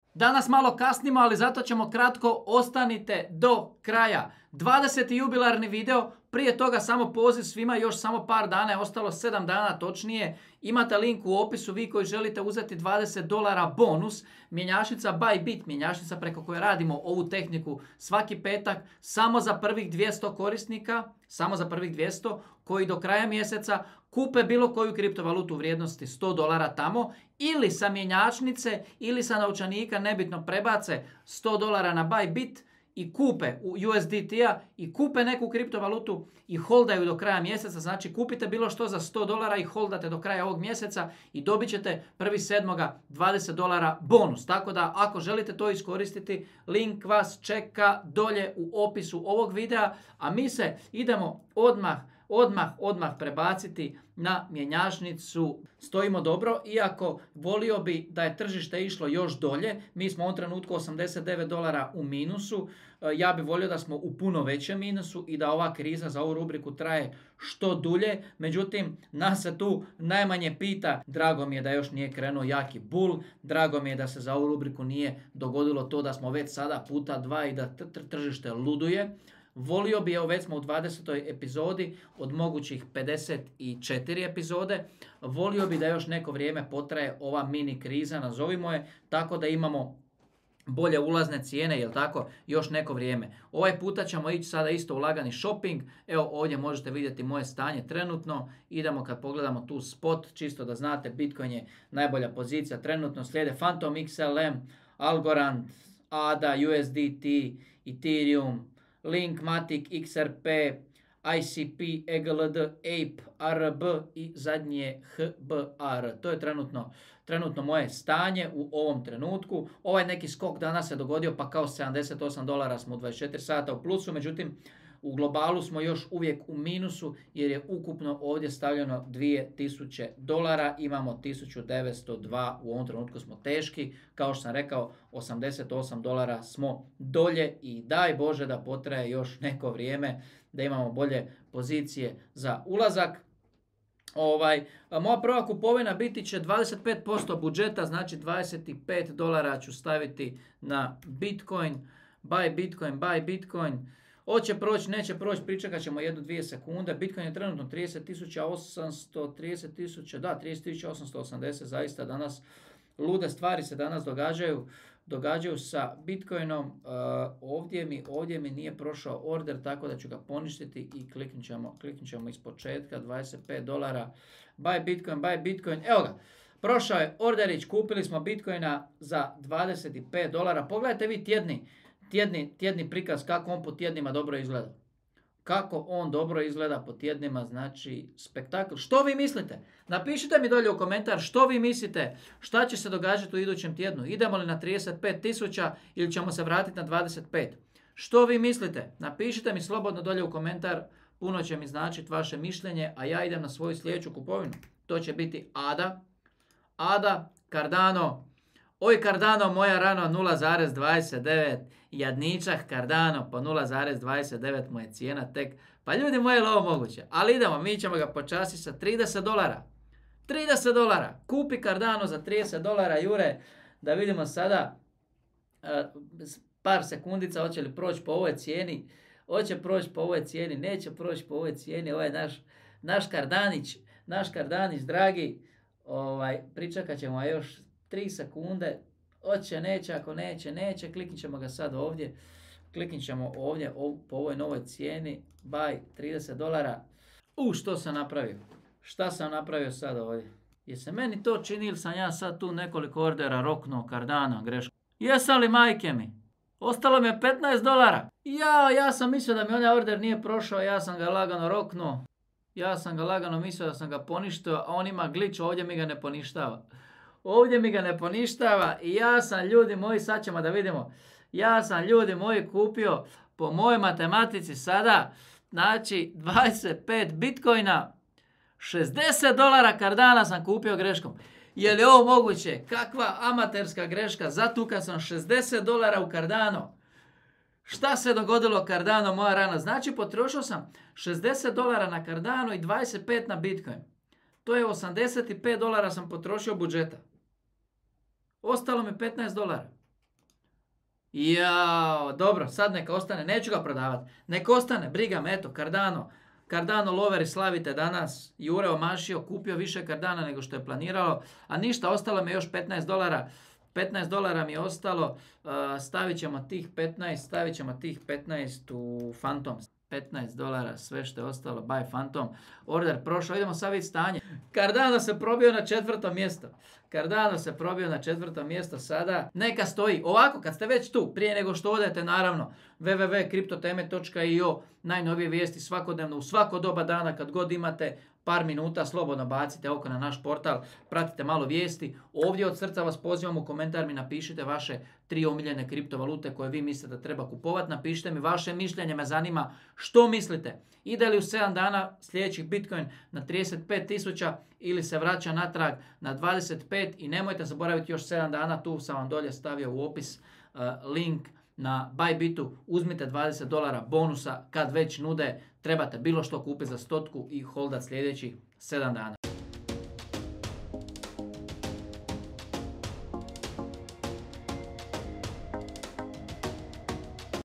Danas malo kasnimo, ali zato ćemo kratko, ostanite do kraja. 20. jubilarni video, prije toga samo poziv svima, još samo par dana je ostalo, 7 dana točnije. Imate link u opisu, vi koji želite uzeti $20 bonus. Mjenjačnica Bybit, mjenjačnica preko koje radimo ovu tehniku svaki petak, samo za prvih 200 korisnika, samo za prvih 200 koji do kraja mjeseca kupe bilo koju kriptovalutu u vrijednosti $100 tamo, ili sa mjenjačnice ili sa novčanika, nebitno, prebace $100 na Bybit i kupe u USDT-a i kupe neku kriptovalutu i holdaju do kraja mjeseca. Znači kupite bilo što za $100 i holdate do kraja ovog mjeseca i dobit ćete 1.7. $20 bonus. Tako da ako želite to iskoristiti, link vas čeka dolje u opisu ovog videa, a mi se idemo odmah prebaciti na mjenjačnicu. Stojimo dobro, iako volio bi da je tržište išlo još dolje. Mi smo u ovom trenutku $89 u minusu. Ja bih volio da smo u puno većem minusu i da ova kriza za ovu rubriku traje što dulje. Međutim, nas se tu najmanje pita. Drago mi je da još nije krenuo jaki bull. Drago mi je da se za ovu rubriku nije dogodilo to da smo već sada puta 2 i da tržište luduje. Volio bi, evo već smo u 20. epizodi od mogućih 54 epizode, volio bi da još neko vrijeme potraje ova mini kriza, nazovimo je, tako da imamo bolje ulazne cijene, jel tako, još neko vrijeme. Ovaj puta ćemo ići sada isto u lagani shopping. Evo ovdje možete vidjeti moje stanje trenutno. Idemo kad pogledamo tu spot, čisto da znate, Bitcoin je najbolja pozicija trenutno. Slijede Phantom XLM, Algorand, ADA, USDT, Ethereum, Link, Matic, XRP, ICP, EGLD, APE, ARB i zadnji je HBAR. To je trenutno moje stanje u ovom trenutku. Ovaj neki skok danas se dogodio pa kao $78 smo u 24 sata u plusu, međutim u globalu smo još uvijek u minusu jer je ukupno ovdje stavljeno $2000, imamo 1902, u ovom trenutku smo teški, kao što sam rekao $88 smo dolje i daj Bože da potraje još neko vrijeme da imamo bolje pozicije za ulazak. Moja prva kupovina biti će 25% budžeta, znači $25 ću staviti na Bitcoin, buy Bitcoin. Hoće proći, neće proći, pričekat ćemo 1-2 sekunde. Bitcoin je trenutno 30.880, zaista danas lude stvari se danas događaju sa Bitcoinom. Ovdje mi nije prošao order, tako da ću ga poništiti i kliknut ćemo iz početka, $25. Buy Bitcoin, evo ga. Prošao je orderić, kupili smo Bitcoina za $25. Pogledajte vi tjedni prikaz kako on po tjednima dobro izgleda. Kako on dobro izgleda po tjednima, znači spektakl. Što vi mislite? Napišite mi dolje u komentar što vi mislite, šta će se događati u idućem tjednu. Idemo li na 35.000 ili ćemo se vratiti na 25? Što vi mislite? Napišite mi slobodno dolje u komentar, puno će mi značiti vaše mišljenje, a ja idem na svoju sljedeću kupovinu. To će biti ADA, Cardano. Oj Cardano, moja rano 0,29, jadničak Cardano po 0,29 mu je cijena tek. Pa ljudi moji, je li ovo moguće? Ali idemo, mi ćemo ga počastiti sa $30. $30, kupi Cardano za $30, Jure, da vidimo sada par sekundica hoće li proći po ovoj cijeni. Hoće proći po ovoj cijeni, neće proći po ovoj cijeni, ovo je naš Kardanić, dragi. Pričekat ćemo još 3 sekunde, hoće, neće, ako neće, kliknit ćemo ga sad ovdje, po ovoj novoj cijeni, buy $30. Šta sam napravio sad ovdje? Je se meni to čini ili sam ja sad tu nekoliko ordera roknuo Cardana, greško? Jesam li, majke mi? Ostalo mi je $15. Ja sam mislio da mi onaj order nije prošao, ja sam ga lagano roknuo. Ja sam ga lagano mislio da sam ga poništio, a on ima glitch, ovdje mi ga ne poništava. I ja sam, ljudi moji, sad ćemo da vidimo. Ja sam, ljudi moji, kupio po mojoj matematici sada, znači 25 Bitcoina, $60 Cardana sam kupio greškom. Je li ovo moguće? Kakva amaterska greška, zatukao sam $60 u Cardano. Šta se dogodilo Cardano, moja rana? Znači potrošio sam $60 na Cardano i 25 na Bitcoin. To je $85 sam potrošio budžeta. Ostalo mi $15. Jao, dobro, sad neka ostane, neću ga prodavati. Neka ostane, briga me, eto, Cardano loveri slavite danas, Jure omašio, kupio više Cardana nego što je planiralo, a ništa, ostalo mi je još $15. $15 mi je ostalo, stavit ćemo tih 15 u Phantoms. $15, sve što je ostalo, buy Phantom. Order prošao, idemo sad vidjeti stanje. Cardano se probio na 4. mjesto. Cardano se probio na 4. mjesto sada. Neka stoji. Ovako, kad ste već tu, prije nego što odete, naravno, www.kriptoteme.io, najnovije vijesti svakodnevno, u svako doba dana, kad god imate par minuta, slobodno bacite oko na naš portal, pratite malo vijesti. Ovdje od srca vas pozivam, u komentar mi napišite vaše 3 omiljene kriptovalute koje vi mislite da treba kupovati. Napišite mi vaše mišljenje, me zanima što mislite. Ide li u 7 dana sljedećih Bitcoin na 35.000 ili se vraća natrag na 25, i nemojte zaboraviti još 7 dana, tu sam vam dolje stavio u opis link na Bybitu, uzmite $20 bonusa kad već nude, trebate bilo što kupiti za 100 i holdat sljedećih 7 dana.